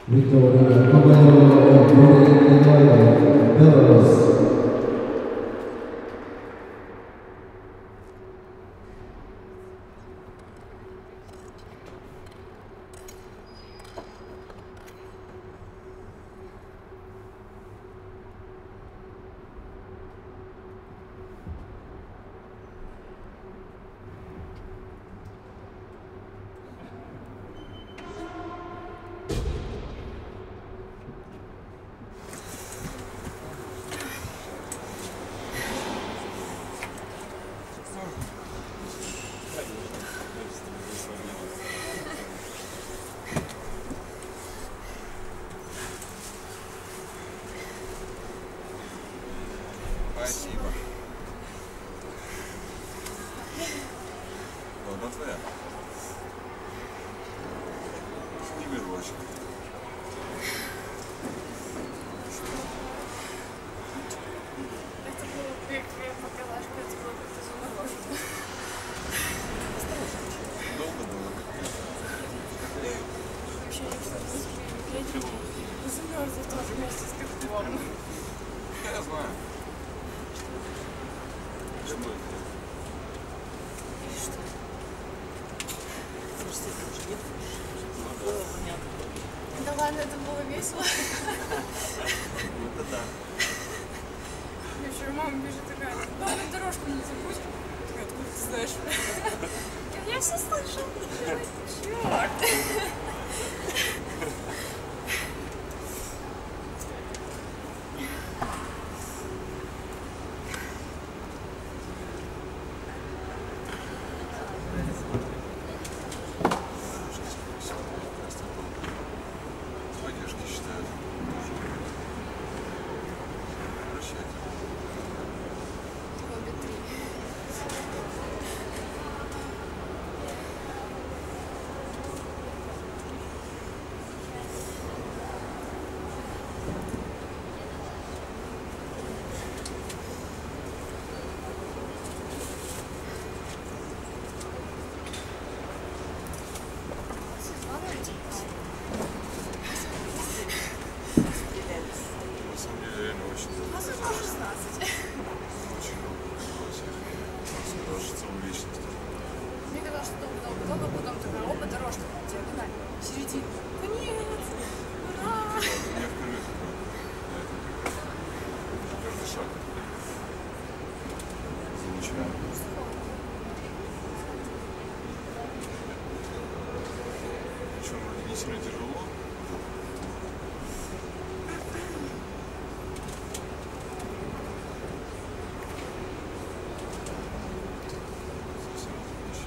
Victoria Kovalev and Yuri Nikolov, Belarus. Спасибо. Ладно, твоя. Не беру вообще. Это было как галашка, это было как-то заморожено. Долго было? Вообще я замерзла тоже вместе с котлом. Я знаю. Что будет? И что? Просто это уже нет. Ну Было понятно. Да ладно, это было весело. Это да. Еще мама бежит такая, главное дорожку не забудь. Такая, откуда ты знаешь? Я все слышала. Черт. Поддержки считают. Прощайте. Обе три. На самом деле, реально очень долго. 16. Очень долго было всех. Даже целую вечность. Мне казалось, что долго, потом такая, опа, дорожка, диагональ, в середине. Конец! Ура! У меня впервые такое. Каждый шаг. Замечаю. Причем вроде не сильно тяжело. Совсем отлично.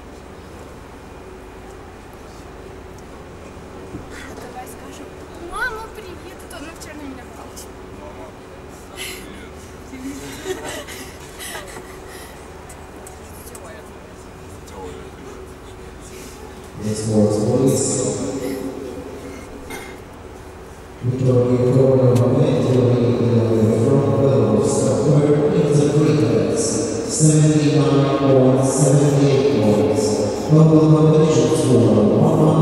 Давай скажем, мама, привет, это она вчера на меня палась. Мама, привет. Теория. Теория. Next words, please. Victoria Kovalev and Yuri Nikolov from Belarus, third in the free dance, 79.78 points. Global competition score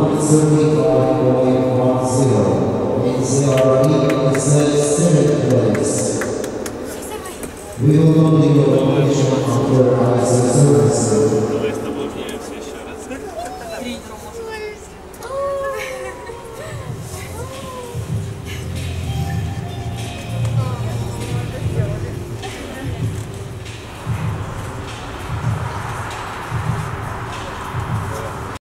135.10. In CRE, it's the seventh place. We will continue the competition after ISO services.